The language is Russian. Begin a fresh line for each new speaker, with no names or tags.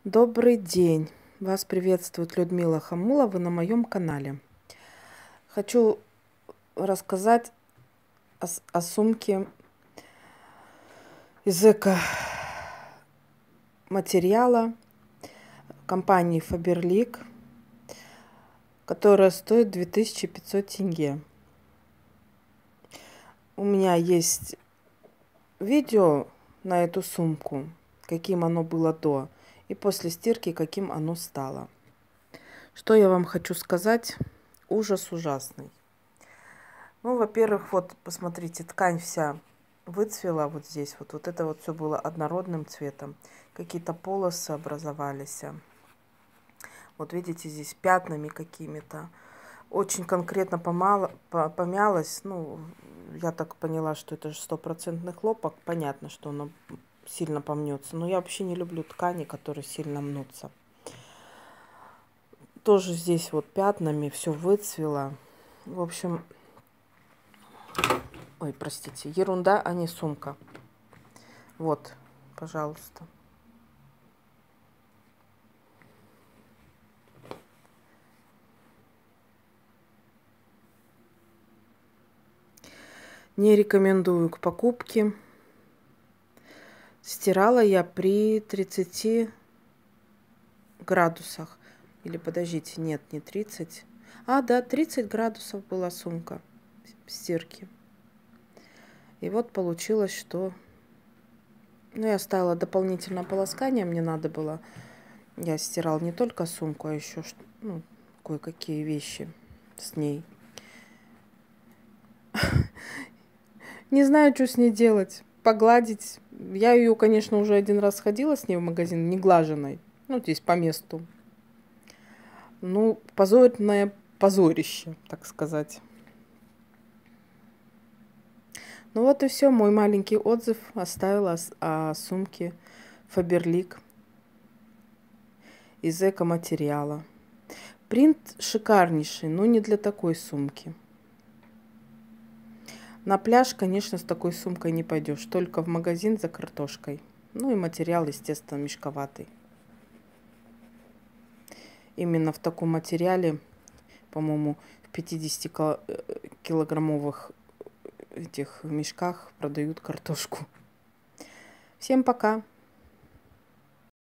Добрый день! Вас приветствует Людмила Хамула, вы на моем канале. Хочу рассказать о сумке из эко-материала компании Faberlic, которая стоит 2500 тенге. У меня есть видео на эту сумку, каким оно было до, и после стирки, каким оно стало. Что я вам хочу сказать? Ужас ужасный. Ну, во-первых, вот, посмотрите, ткань вся выцвела вот здесь. Вот это вот все было однородным цветом. Какие-то полосы образовались. Вот видите, здесь пятнами какими-то. Очень конкретно помялось. Ну, я так поняла, что это же 100% хлопок. Понятно, что оно сильно помнется. Но я вообще не люблю ткани, которые сильно мнутся. Тоже здесь вот пятнами все выцвело. В общем, ой, простите, ерунда, а не сумка. Вот, пожалуйста. Не рекомендую к покупке. Стирала я при 30 градусах. Или подождите, нет, не 30. Да, 30 градусов была сумка стирки. И вот получилось, что... Ну, я ставила дополнительное полоскание, мне надо было... Я стирала не только сумку, а еще кое-какие вещи с ней. Не знаю, что с ней делать. Погладить. Я ее, конечно, уже один раз ходила с ней в магазин, не глаженной. Ну, здесь по месту. Ну, позорное позорище, так сказать. Ну вот и все. Мой маленький отзыв оставила о сумке Faberlic из эко-материала. Принт шикарнейший, но не для такой сумки. На пляж, конечно, с такой сумкой не пойдешь. Только в магазин за картошкой. Ну и материал, естественно, мешковатый. Именно в таком материале, по-моему, в 50-килограммовых этих мешках продают картошку. Всем пока!